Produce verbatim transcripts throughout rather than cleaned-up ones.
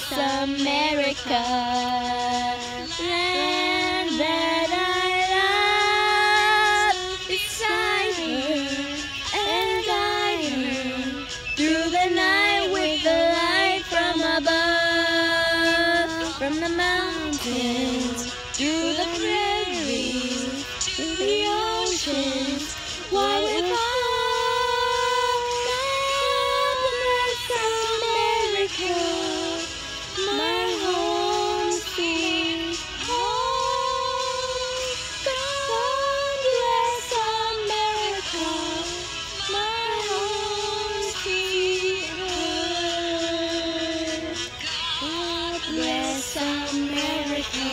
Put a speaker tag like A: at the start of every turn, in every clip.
A: bless America, land that I love, beside her and guiding through the night with the light from above, from the mountains to the prairies to the oceans. Why with all my home sweet home. God bless America, my home sweet home. God bless America,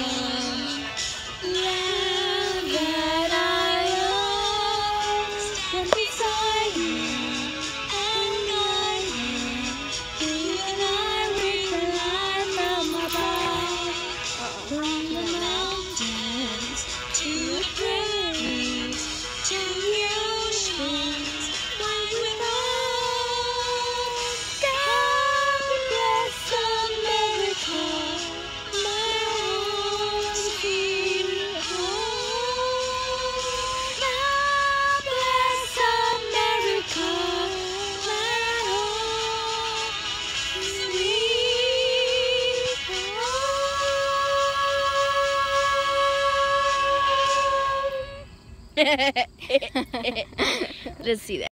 A: land that I love, and beside me and guide me through the night with the light from above, from the mountains to the prairies to the oceans. Why with all, God bless America, my home sweet home. God bless America, my home sweet home. Let's see that.